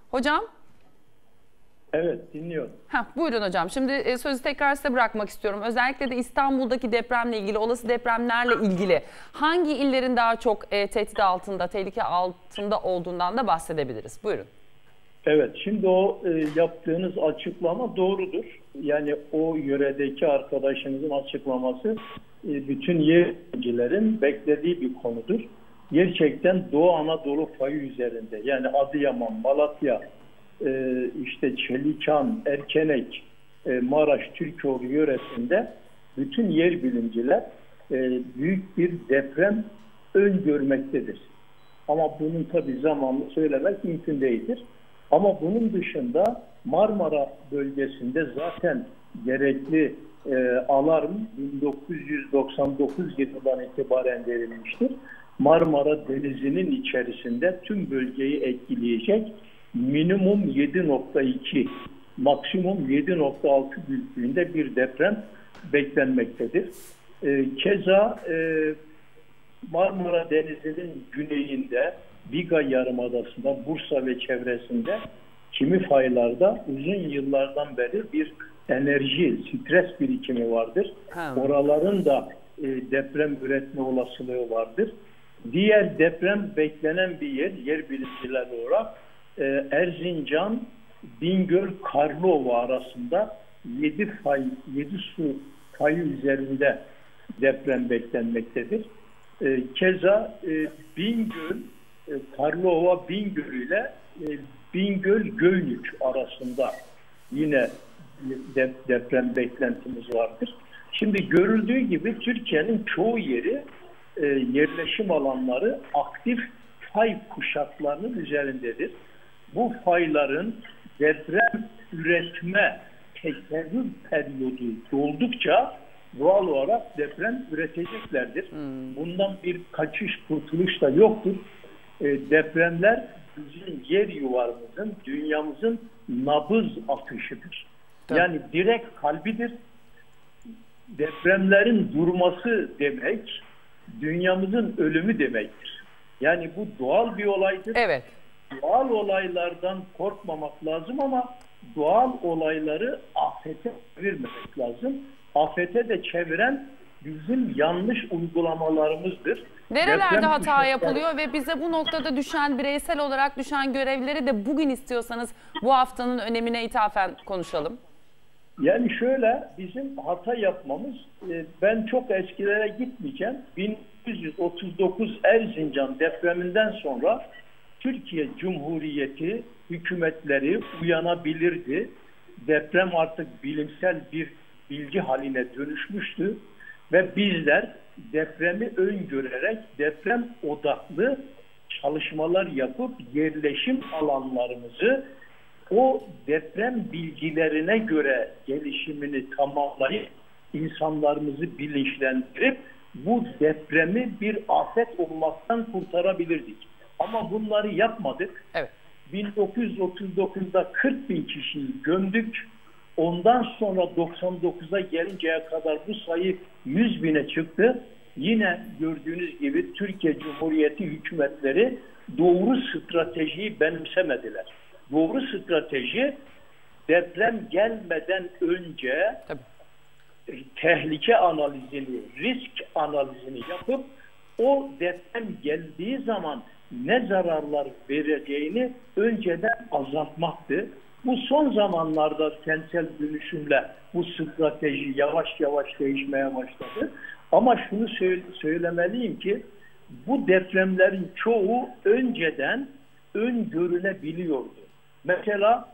Hocam? Evet, dinliyorum. Buyurun hocam. Şimdi sözü tekrar size bırakmak istiyorum. Özellikle de İstanbul'daki depremle ilgili, olası depremlerle ilgili hangi illerin daha çok tehdit altında, tehlike altında olduğundan da bahsedebiliriz. Buyurun. Evet, şimdi o yaptığınız açıklama doğrudur. Yani o yöredeki arkadaşınızın açıklaması bütün yöneticilerin beklediği bir konudur. Gerçekten Doğu Anadolu payı üzerinde, yani Adıyaman, Malatya, işte Çelikan, Erkenek, Maraş, Türkoğlu yöresinde bütün yer bilimciler büyük bir deprem öngörmektedir. Ama bunun tabii zamanını söylemek mümkün değildir. Ama bunun dışında Marmara bölgesinde zaten gerekli alarm 1999 yılından itibaren verilmiştir. Marmara Denizi'nin içerisinde tüm bölgeyi etkileyecek minimum 7.2, maksimum 7.6 büyüklüğünde bir deprem beklenmektedir. Keza Marmara Denizi'nin güneyinde, Biga Yarımadası'nda, Bursa ve çevresinde kimi faylarda uzun yıllardan beri bir enerji, stres birikimi vardır. Oraların da deprem üretme olasılığı vardır. Diğer deprem beklenen bir yer bilimciler olarak Erzincan, Bingöl, Karlova arasında 7 su fayı üzerinde deprem beklenmektedir. Keza Bingöl, Karlova Bingöl ile Bingöl-Göynük arasında yine deprem beklentimiz vardır. Şimdi görüldüğü gibi Türkiye'nin çoğu yeri, yerleşim alanları aktif fay kuşaklarının üzerindedir. Bu fayların deprem üretme tekerrür periyodu doldukça doğal olarak deprem üreteceklerdir. Bundan bir kaçış, kurtuluş da yoktur. Depremler bizim yer yuvarımızın, dünyamızın nabız atışıdır. Yani direkt kalbidir. Depremlerin durması demek, dünyamızın ölümü demektir. Yani bu doğal bir olaydır. Evet. Doğal olaylardan korkmamak lazım ama doğal olayları afete çevirmemek lazım. Afete de çeviren bizim yanlış uygulamalarımızdır. Nerelerde hata yapılıyor ve bize bu noktada bireysel olarak düşen görevleri de bugün istiyorsanız bu haftanın önemine ithafen konuşalım. Yani şöyle, bizim hata yapmamız, ben çok eskilere gitmeyeceğim. 1939 Erzincan depreminden sonra Türkiye Cumhuriyeti hükümetleri uyanabilirdi. Deprem artık bilimsel bir bilgi haline dönüşmüştü ve bizler depremi öngörerek deprem odaklı çalışmalar yapıp yerleşim alanlarımızı o deprem bilgilerine göre gelişimini tamamlayıp insanlarımızı bilinçlendirip bu depremi bir afet olmaktan kurtarabilirdik. Ama bunları yapmadık. Evet. 1939'da 40 bin kişiyi gömdük. Ondan sonra 99'a gelinceye kadar bu sayı 100 bine çıktı. Yine gördüğünüz gibi Türkiye Cumhuriyeti hükümetleri doğru stratejiyi benimsemediler. Doğru strateji, deprem gelmeden önce tehlike analizini, risk analizini yapıp o deprem geldiği zaman ne zararlar vereceğini önceden azaltmaktı. Bu son zamanlarda kentsel dönüşümle bu strateji yavaş yavaş değişmeye başladı. Ama şunu söylemeliyim ki bu depremlerin çoğu önceden öngörülebiliyordu. Mesela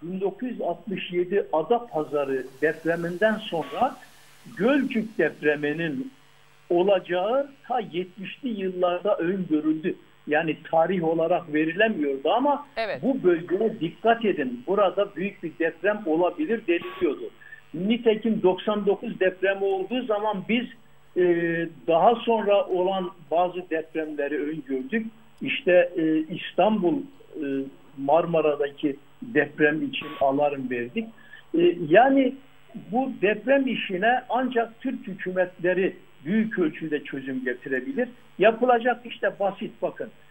1967 Adapazarı depreminden sonra Gölcük depreminin olacağı ta 70'li yıllarda öngörüldü. Yani tarih olarak verilemiyordu ama bu bölgeye dikkat edin. Burada büyük bir deprem olabilir deniliyordu. Nitekim 99 depremi olduğu zaman biz daha sonra olan bazı depremleri öngördük. İşte İstanbul Marmara'daki deprem için alarm verdik. Yani bu deprem işine ancak Türk hükümetleri büyük ölçüde çözüm getirebilir. Yapılacak işte basit, bakın.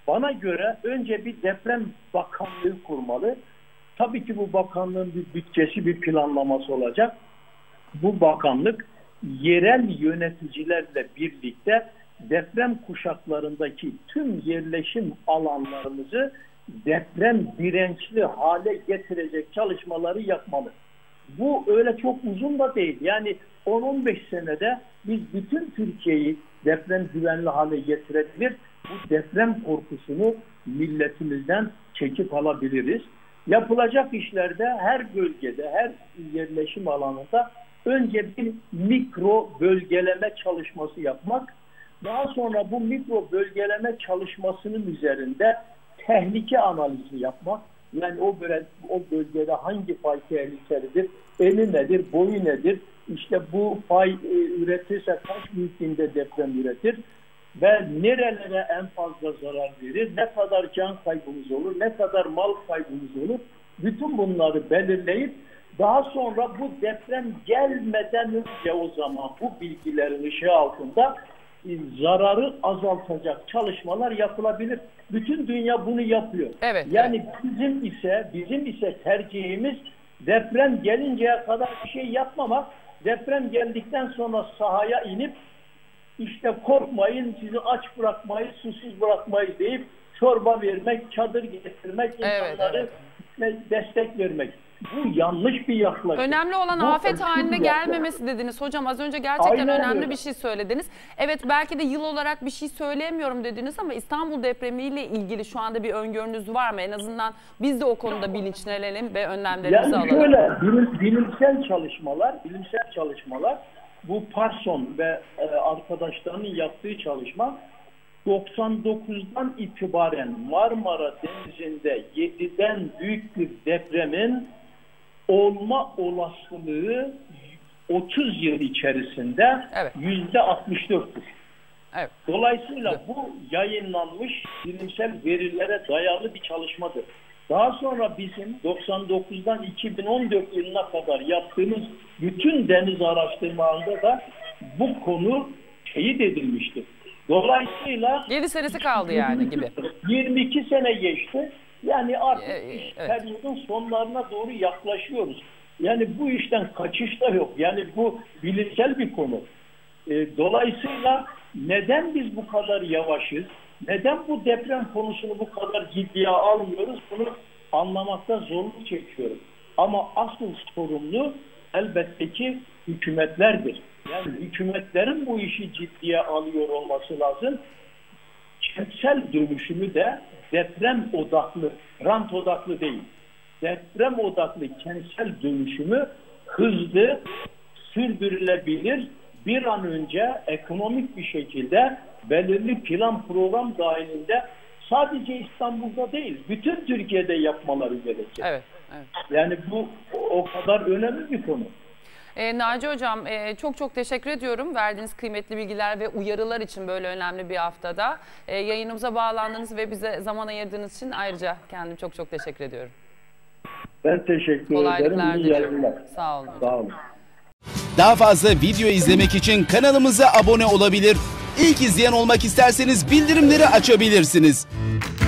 Bana göre önce bir deprem bakanlığı kurmalı. Tabii ki bu bakanlığın bir bütçesi, bir planlaması olacak. Bu bakanlık yerel yöneticilerle birlikte deprem kuşaklarındaki tüm yerleşim alanlarımızı deprem dirençli hale getirecek çalışmaları yapmalı. Bu öyle çok uzun da değil. Yani 10-15 senede biz bütün Türkiye'yi deprem güvenli hale getirebilir. Bu deprem korkusunu milletimizden çekip alabiliriz. Yapılacak işlerde her bölgede, her yerleşim alanında önce bir mikro bölgeleme çalışması yapmak, daha sonra bu mikro bölgeleme çalışmasının üzerinde tehlike analizi yapmak, yani o bölgede hangi fay tehlikelidir, eni nedir, boyu nedir, işte bu fay üretirse kaç büyüklüğünde deprem üretir ve nerelere en fazla zarar verir, ne kadar can kaybımız olur, ne kadar mal kaybımız olur, bütün bunları belirleyip daha sonra bu deprem gelmeden önce o zaman bu bilgilerin ışığı altında zararı azaltacak çalışmalar yapılabilir. Bütün dünya bunu yapıyor. Evet, yani bizim ise tercihimiz deprem gelinceye kadar bir şey yapmamak, deprem geldikten sonra sahaya inip işte korkmayın, sizi aç bırakmayız, susuz bırakmayız deyip çorba vermek, çadır getirmek, insanları destek vermek. Bu yanlış bir yaklaşım. Önemli olan bu afet haline gelmemesi dediniz. Hocam az önce gerçekten önemli bir şey söylediniz. Evet, belki de yıl olarak bir şey söyleyemiyorum dediniz ama İstanbul depremiyle ilgili şu anda bir öngörünüz var mı? En azından biz de o konuda bilinçlenelim ve önlemlerimizi alalım. Şöyle bilimsel çalışmalar bu Parson ve arkadaşlarının yaptığı çalışma 99'dan itibaren Marmara Denizi'nde 7'den büyük bir depremin olma olasılığı 30 yıl içerisinde %64'tür. Evet. Dolayısıyla bu yayınlanmış bilimsel verilere dayalı bir çalışmadır. Daha sonra bizim 99'dan 2014 yılına kadar yaptığımız bütün deniz araştırmalarında da bu konu teyit edilmiştir. Dolayısıyla 7 senesi kaldı yani gibi. 22 sene geçti. Yani artık periyodun sonlarına doğru yaklaşıyoruz. Yani bu işten kaçış da yok. Yani bu bilimsel bir konu. Dolayısıyla neden biz bu kadar yavaşız? Neden bu deprem konusunu bu kadar ciddiye almıyoruz? Bunu anlamakta zorluk çekiyorum. Ama asıl sorumlu elbette ki hükümetlerdir. Yani hükümetlerin bu işi ciddiye alıyor olması lazım. Kentsel dönüşümü de deprem odaklı, rant odaklı değil. Deprem odaklı kentsel dönüşümü hızlı, sürdürülebilir, bir an önce ekonomik bir şekilde belirli plan program dahilinde sadece İstanbul'da değil, bütün Türkiye'de yapmaları gerekir. Evet. Yani bu o kadar önemli bir konu. Naci Hocam çok teşekkür ediyorum verdiğiniz kıymetli bilgiler ve uyarılar için böyle önemli bir haftada. Yayınımıza bağlandığınız ve bize zaman ayırdığınız için ayrıca kendim çok teşekkür ediyorum. Ben teşekkür ederim. İyi yayınlar. Sağ olun. Sağ olun. Daha fazla video izlemek için kanalımıza abone olabilir. İlk izleyen olmak isterseniz bildirimleri açabilirsiniz.